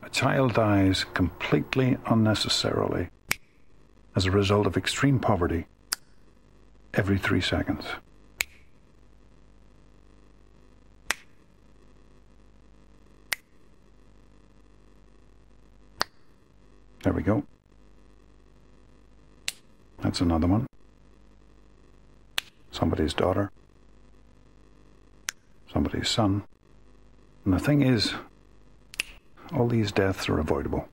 A child dies completely unnecessarily as a result of extreme poverty every 3 seconds. There we go. That's another one. Somebody's daughter. Somebody's son. And the thing is, all these deaths are avoidable.